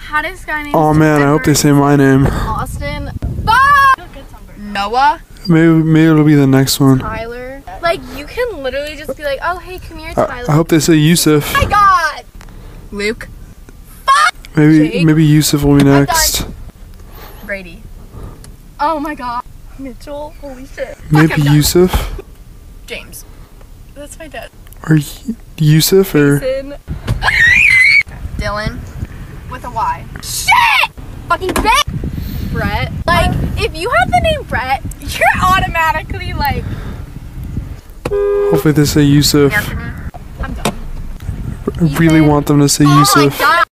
Hottest guy named. Oh man, I hope they say my name. Austin. Bye! Noah. Maybe it'll be the next one. Tyler. Like, you can literally just be like, oh, hey, come here, I Tyler. hope they say Yusuf. Oh my god! Luke. Jake. Maybe Yusuf will be next. Brady. Oh my god. Mitchell. Holy shit. Maybe I'm done. Yusuf James. That's my dad. or Yusuf or Jason. Dylan. With a Y. Shit! Fucking bitch! Brett. Like, if you have the name Brett, you're automatically like... hopefully they say Yusuf. Anthony. I'm done. I really want them to say Oh my Yusuf. god.